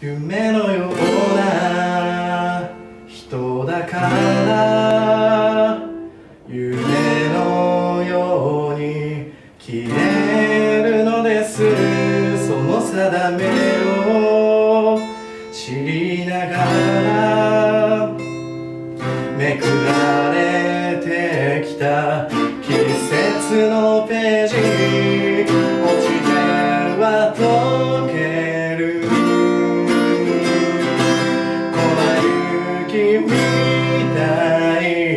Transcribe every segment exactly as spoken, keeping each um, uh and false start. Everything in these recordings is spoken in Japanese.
夢のような人だから夢のように消えるのです。その定めを知りながらめくられてきた季節のページ、落ちては溶ける粉雪みたい、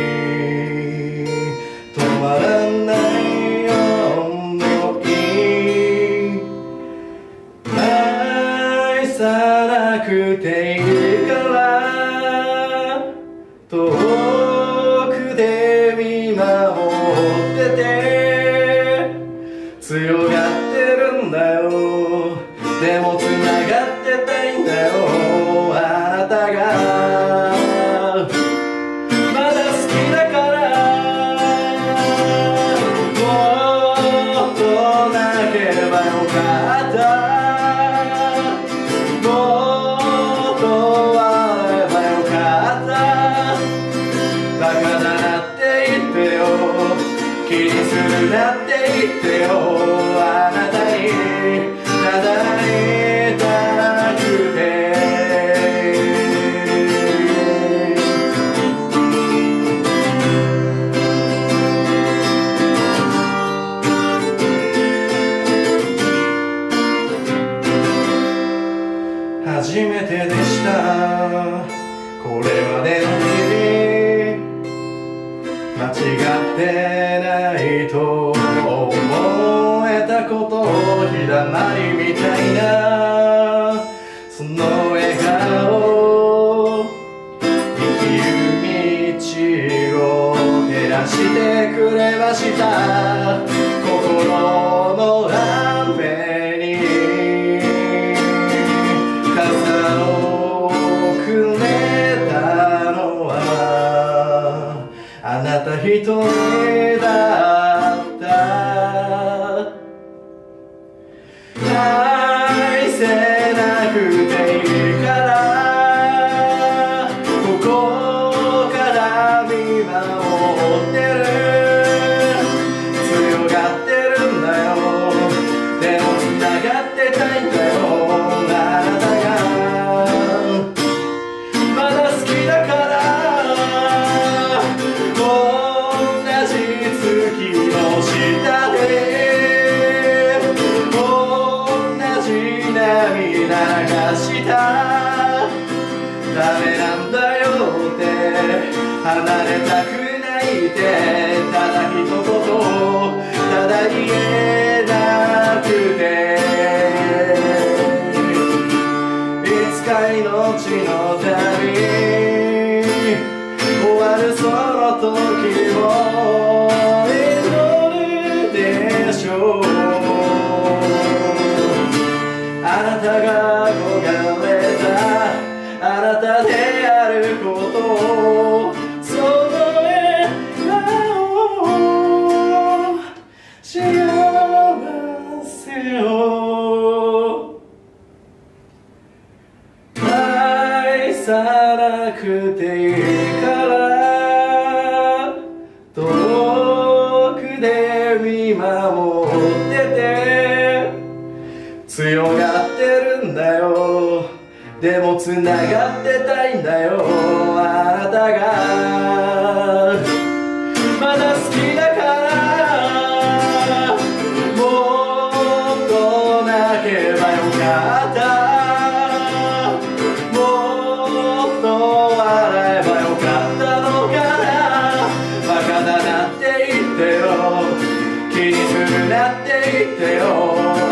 止まらない想い、愛さなくていいから遠くで見守ってて、強がってるんだよ、でもつながってたいんだよ、あなたがまだ好きだから。もっと泣けばよかった、もっと笑えばよかった、バカだなって言ってよ、気にするなって言ってよ、あなたにただ会いたくて。初めてでした、これまでの日々間違ってないと思えたこと、ひだまりみたいなその笑顔、生きる道を照らしてくれました。心の雨に傘をくれたのはあなた一人だった。愛せなくていいからここから見守ってる、強がってるんだよ、でもつながってたいんだよ、あなたがまだ好きだから。同じ月の下で同じ涙流したダメなんだよって離れたくないって、ただ一言ただ言えなくて、いつか命の旅終わるその時も祈るでしょう、あなたが憧れたあなたであることを、その笑顔幸せを愛さなくていいから遠くで見守ってて、強がってるんだよ、でもつながってたいんだよ、あなたがまだ好きだから。もっと泣けばよかった、もっと笑えばよかったのかな、バカだなって言ってよ、気にするなって言ってよ。